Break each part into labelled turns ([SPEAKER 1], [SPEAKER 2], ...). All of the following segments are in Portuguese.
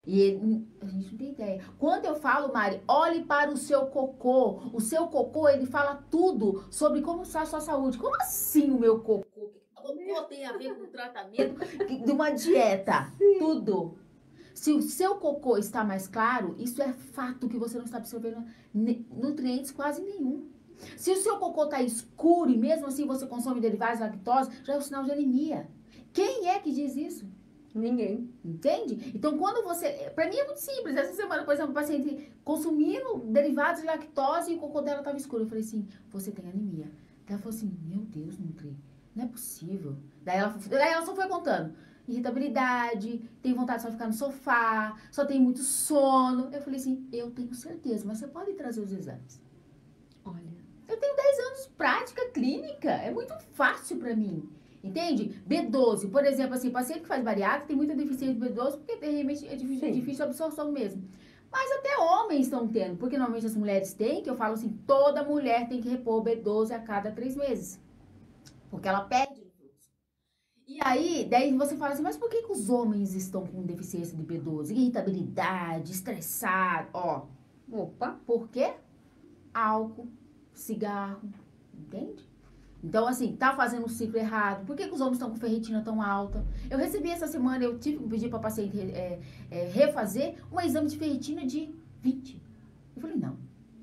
[SPEAKER 1] A gente não tem ideia. Quando eu falo, Mari, olhe para o seu cocô, ele fala tudo sobre como está a sua saúde. Como assim o meu cocô? O cocô tem a ver com o tratamento de uma dieta? Tudo. Se o seu cocô está mais claro, isso é fato que você não está absorvendo nutrientes quase nenhum. Se o seu cocô está escuro e mesmo assim você consome derivados de lactose, já é um sinal de anemia. Quem é que diz isso?
[SPEAKER 2] Ninguém.
[SPEAKER 1] Entende? Então, quando você. Pra mim é muito simples. Essa semana, por exemplo, o paciente consumindo derivados de lactose e o cocô dela estava escuro. Eu falei assim: você tem anemia. Ela falou assim: meu Deus, Nutri, não é possível. Daí ela só foi contando: irritabilidade, tem vontade de só ficar no sofá, só tem muito sono. Eu falei assim: eu tenho certeza, mas você pode trazer os exames.
[SPEAKER 2] Olha.
[SPEAKER 1] Eu tenho 10 anos de prática clínica. É muito fácil pra mim. Entende? B12, por exemplo, assim, paciente que faz bariátrica tem muita deficiência de B12 porque realmente é difícil a absorção mesmo. Mas até homens estão tendo, porque normalmente as mulheres têm, que eu falo assim, toda mulher tem que repor B12 a cada 3 meses. Porque ela perde nutrientes. E aí, daí você fala assim, mas por que os homens estão com deficiência de B12? Irritabilidade, estressado, ó.
[SPEAKER 2] Opa.
[SPEAKER 1] Por quê? Álcool, cigarro, entende? Então, assim, tá fazendo o ciclo errado. Por que, que os homens estão com ferritina tão alta? Eu recebi essa semana, eu tive que pedir para paciente refazer um exame de ferritina de 20. Eu falei, não.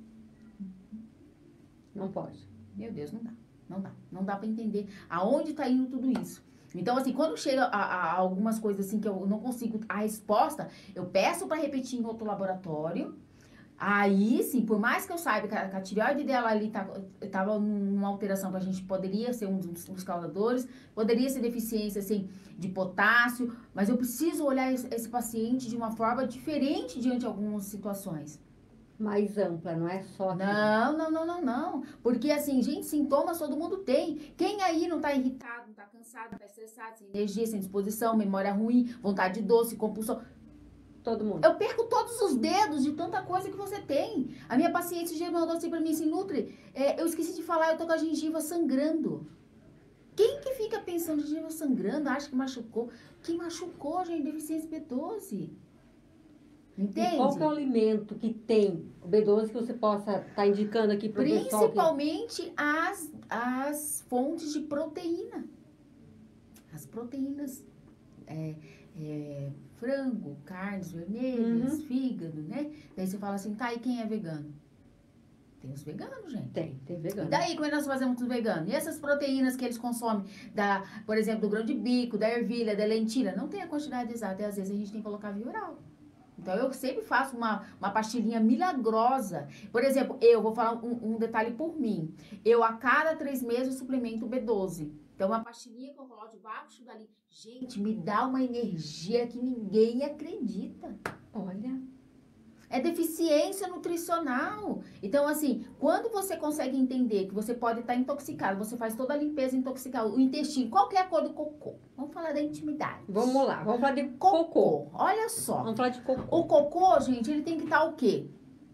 [SPEAKER 2] Não pode.
[SPEAKER 1] Meu Deus, não dá. Não dá. Não dá para entender aonde tá indo tudo isso. Então, assim, quando chega a algumas coisas assim que eu não consigo a resposta, eu peço para repetir em outro laboratório. Aí, sim, por mais que eu saiba que a tireoide dela ali tava numa alteração que a gente poderia ser um dos causadores, poderia ser deficiência, assim, de potássio, mas eu preciso olhar esse paciente de uma forma diferente diante de algumas situações.
[SPEAKER 2] Mais ampla, não é só aquilo.
[SPEAKER 1] Não, não, não, não, não. Porque, assim, gente, sintomas todo mundo tem. Quem aí não tá irritado, não tá cansado, não tá estressado, sem energia, sem disposição, memória ruim, vontade de doce, compulsão?
[SPEAKER 2] Todo mundo.
[SPEAKER 1] Eu perco todos os dedos de tanta coisa que você tem. A minha paciente já mandou assim pra mim assim, Nutri, eu esqueci de falar, eu tô com a gengiva sangrando. Quem que fica pensando gengiva sangrando, acha que machucou? Quem machucou, gente, deficiência B12.
[SPEAKER 2] E qual que é o
[SPEAKER 1] Entende?
[SPEAKER 2] alimento que tem o B12 que você possa estar indicando aqui para o pessoal que...
[SPEAKER 1] Principalmente as fontes de proteína. As proteínas, frango, carnes vermelhas, fígado, né? Daí você fala assim, tá, e quem é vegano? Tem os veganos, gente.
[SPEAKER 2] Tem
[SPEAKER 1] E
[SPEAKER 2] vegano.
[SPEAKER 1] daí, como é que nós fazemos com os veganos? E essas proteínas que eles consomem, por exemplo, do grão de bico, da ervilha, da lentilha, não tem a quantidade exata. E às vezes a gente tem que colocar via oral. Então, eu sempre faço uma pastilhinha milagrosa. Por exemplo, eu vou falar um detalhe por mim. Eu, a cada 3 meses, suplemento B12. Então, uma pastilhinha que eu coloco debaixo dali. Gente, me dá uma energia que ninguém acredita.
[SPEAKER 2] Olha.
[SPEAKER 1] É deficiência nutricional. Então, assim, quando você consegue entender que você pode estar intoxicado, você faz toda a limpeza intoxicada, o intestino, qual que é a cor do cocô? Vamos falar da intimidade.
[SPEAKER 2] Vamos lá, vamos falar de
[SPEAKER 1] Cocô. Olha só.
[SPEAKER 2] Vamos falar de cocô.
[SPEAKER 1] O cocô, gente, ele tem que estar o quê?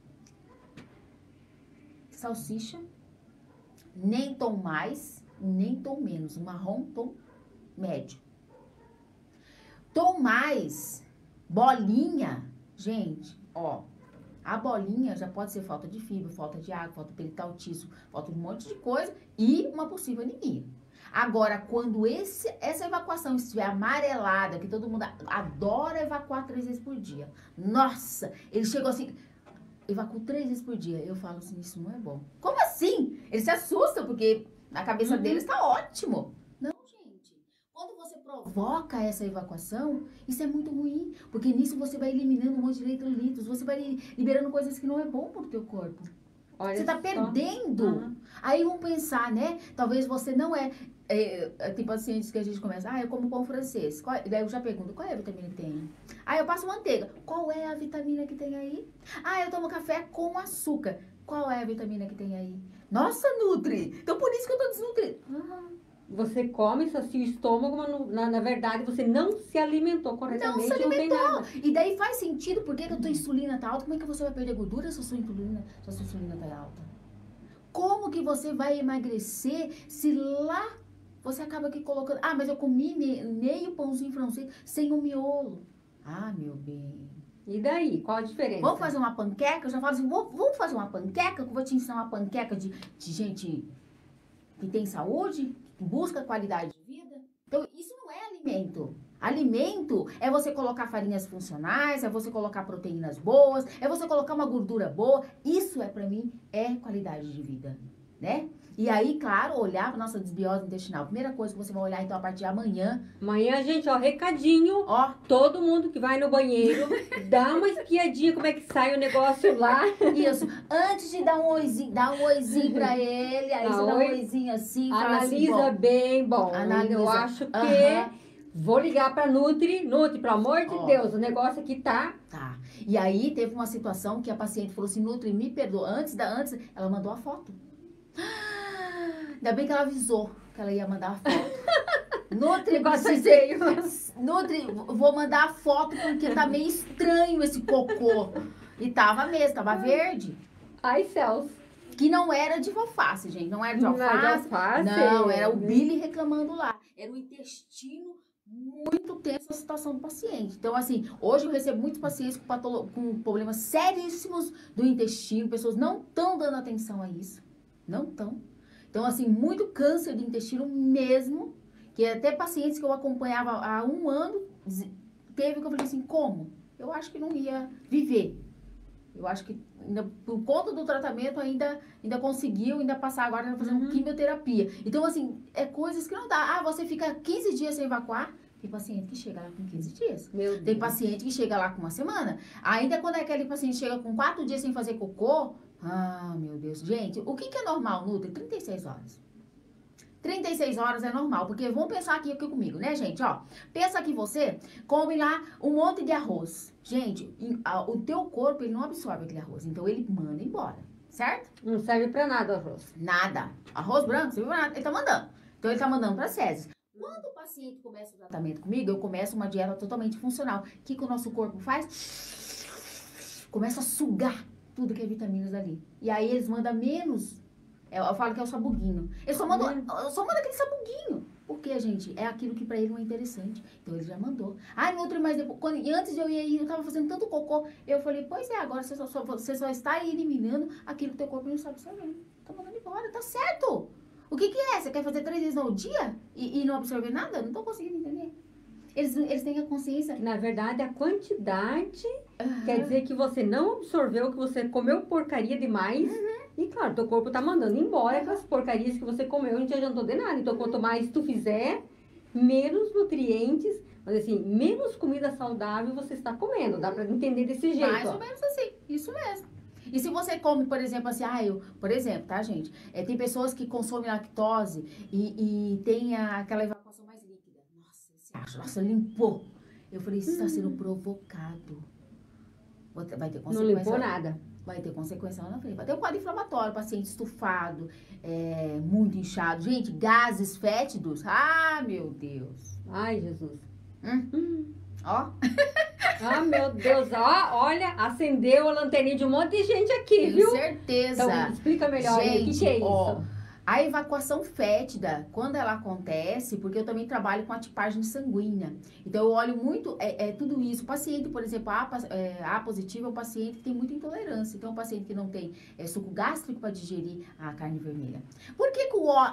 [SPEAKER 1] Salsicha, nem tom mais, nem tom menos. Marrom, tom médio. Tom mais, bolinha, gente, ó. A bolinha já pode ser falta de fibra, falta de água, falta de peritautismo, falta de um monte de coisa e uma possível anemia. Agora, quando essa evacuação estiver amarelada, que todo mundo adora evacuar 3 vezes por dia. Nossa, ele chegou assim, evacuo 3 vezes por dia. Eu falo assim, isso não é bom. Como assim? Eles se assustam, porque na cabeça deles tá ótimo. Não, gente. Quando você provoca essa evacuação, isso é muito ruim, porque nisso você vai eliminando um monte de eletrolitos, você vai liberando coisas que não é bom pro teu corpo.
[SPEAKER 2] Olha
[SPEAKER 1] Você tá
[SPEAKER 2] só.
[SPEAKER 1] perdendo. Aí vamos pensar, né? Talvez você não tem pacientes que a gente começa, eu como pão francês. Daí eu já pergunto, qual é a vitamina que tem? Eu passo manteiga. Qual é a vitamina que tem aí? Eu tomo café com açúcar. Qual é a vitamina que tem aí? Nossa, Nutri! Então por isso que eu tô desnutrida.
[SPEAKER 2] Você come, sacia o estômago, mas na verdade você não se alimentou corretamente.
[SPEAKER 1] Não se
[SPEAKER 2] tem nada.
[SPEAKER 1] E daí faz sentido, por que a tua insulina tá alta? Como é que você vai perder gordura se a sua insulina tá alta? Como que você vai emagrecer se lá você acaba aqui colocando... mas eu comi meio pãozinho francês sem o miolo. Meu bem.
[SPEAKER 2] E daí? Qual a diferença?
[SPEAKER 1] Vamos fazer uma panqueca? Eu já falo assim, vamos fazer uma panqueca? Que eu vou te ensinar uma panqueca de gente que tem saúde, que busca qualidade de vida. Então, isso não é alimento. Alimento é você colocar farinhas funcionais, é você colocar proteínas boas, é você colocar uma gordura boa. Isso pra mim, é qualidade de vida, né? E aí, claro, olhar para nossa desbiose intestinal. Primeira coisa que você vai olhar, então, a partir de amanhã.
[SPEAKER 2] Amanhã, gente, ó, recadinho.
[SPEAKER 1] Ó.
[SPEAKER 2] Todo mundo que vai no banheiro, dá uma espiadinha como é que sai o negócio lá.
[SPEAKER 1] Isso. Antes de dar um oizinho pra ele. Aí você dá um oizinho assim.
[SPEAKER 2] Analisa
[SPEAKER 1] assim,
[SPEAKER 2] bem, bom.
[SPEAKER 1] Analisa.
[SPEAKER 2] Eu acho que vou ligar pra Nutri. Nutri, pelo amor de Deus, o negócio aqui tá...
[SPEAKER 1] Tá. E aí, teve uma situação que a paciente falou assim, Nutri, me perdoa. Antes, ela mandou a foto. Ainda bem que ela avisou que ela ia mandar a foto. Nutri, Nutri, vou mandar a foto porque tá meio estranho esse cocô. E tava mesmo, tava verde.
[SPEAKER 2] Ai, céus.
[SPEAKER 1] Que não era de alface, gente. Não era de alface. Não, era o Billy reclamando lá. Era o intestino muito tenso a situação do paciente. Então, assim, hoje eu recebo muitos pacientes com problemas seríssimos do intestino. Pessoas não estão dando atenção a isso. Não estão. Então, assim, muito câncer de intestino mesmo, que até pacientes que eu acompanhava há 1 ano, teve que eu falei assim, como? Eu acho que não ia viver. Eu acho que, por conta do tratamento, ainda conseguiu, passar agora fazendo quimioterapia. Então, assim, é coisas que não dá. Ah, você fica 15 dias sem evacuar. Tem paciente que chega lá com 15 dias. Tem paciente que chega lá com 1 semana. Ainda quando aquele paciente chega com 4 dias sem fazer cocô, ah, meu Deus. Gente, o que é normal, Nutri? 36 horas. 36 horas é normal, porque vamos pensar aqui comigo, né, gente? Ó, pensa que você come lá um monte de arroz. Gente, o teu corpo, ele não absorve aquele arroz, então ele manda embora, certo?
[SPEAKER 2] Não serve pra nada o arroz.
[SPEAKER 1] Nada. Arroz branco, serve pra nada, ele tá mandando. Então, ele tá mandando pra fezes. Quando o paciente começa o tratamento comigo, eu começo uma dieta totalmente funcional. O que o nosso corpo faz? Começa a sugar tudo que é vitaminas ali. E aí eles mandam menos. Eu falo que é o sabuguinho. Ele só manda aquele sabuguinho. Porque, gente, é aquilo que pra ele não é interessante. Então ele já mandou. Ai, Nutri, mas depois, antes de eu ir aí, eu tava fazendo tanto cocô. Eu falei, pois é, agora você só está eliminando aquilo que teu corpo não está absorvendo. Tá mandando embora, tá certo. O que é? Você quer fazer 3 vezes no dia e não absorver nada? Não tô conseguindo entender. Eles têm a consciência.
[SPEAKER 2] Na verdade, a quantidade quer dizer que você não absorveu, que você comeu porcaria demais. E claro, teu corpo tá mandando embora aquelas porcarias que você comeu e não te adiantou de nada. Então, quanto mais tu fizer, menos nutrientes, mas assim, menos comida saudável você está comendo. Dá pra entender desse jeito.
[SPEAKER 1] Mais ou menos assim, isso mesmo. E se você come, por exemplo, assim, por exemplo, tá, gente? Tem pessoas que consomem lactose e tem aquela evacuação mais líquida. Nossa, você acha? Nossa, limpou. Eu falei, isso está sendo provocado. Vai ter consequência.
[SPEAKER 2] Não limpou nada.
[SPEAKER 1] Vai ter consequência lá na frente. Vai ter um quadro inflamatório, paciente estufado, muito inchado. Gente, gases fétidos. Ah, meu Deus.
[SPEAKER 2] Ai, Jesus.
[SPEAKER 1] Ó.
[SPEAKER 2] Ah, meu Deus, ó, olha, acendeu a lanterninha de um monte de gente aqui, viu?
[SPEAKER 1] Com certeza.
[SPEAKER 2] Então, explica melhor aí, o que é isso?
[SPEAKER 1] A evacuação fétida, quando ela acontece, porque eu também trabalho com a tipagem sanguínea. Então, eu olho muito, tudo isso. O paciente, por exemplo, A positivo é um paciente que tem muita intolerância. Então, é um paciente que não tem suco gástrico para digerir a carne vermelha. Por que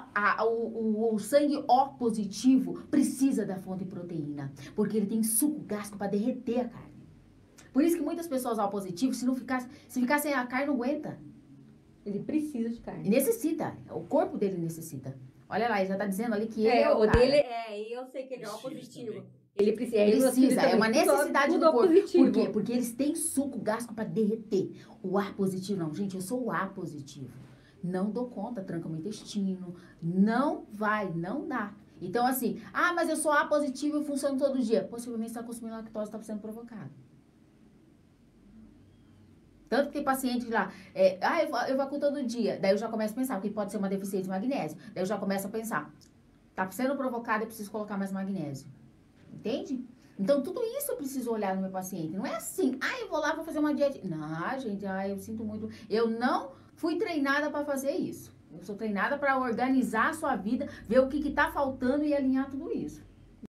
[SPEAKER 1] o sangue O positivo precisa da fonte de proteína? Porque ele tem suco gástrico para derreter a carne. Por isso que muitas pessoas O positivo, se ficar sem a carne, não aguenta.
[SPEAKER 2] Ele precisa de carne.
[SPEAKER 1] Necessita. O corpo dele necessita. Olha lá, ele já tá dizendo ali que ele é o
[SPEAKER 2] cara.
[SPEAKER 1] Dele
[SPEAKER 2] eu sei que ele é O positivo. Ele precisa.
[SPEAKER 1] É uma necessidade do corpo.
[SPEAKER 2] Positivo.
[SPEAKER 1] Por quê? Porque eles têm suco gástrico para derreter. O A positivo, não. Gente, eu sou o A positivo. Não dou conta, tranca meu intestino. Não vai, não dá. Então, assim, mas eu sou A positivo e funciono todo dia. Possivelmente você está consumindo lactose, está sendo provocado. Tanto que tem paciente lá, eu evacuo todo dia. Daí eu já começo a pensar que pode ser uma deficiência de magnésio. Daí eu já começo a pensar, tá sendo provocado, eu preciso colocar mais magnésio. Entende? Então, tudo isso eu preciso olhar no meu paciente. Não é assim, eu vou lá, vou fazer uma dieta. Não, gente, eu sinto muito. Eu não fui treinada para fazer isso. Eu sou treinada para organizar a sua vida, ver o que tá faltando e alinhar tudo isso.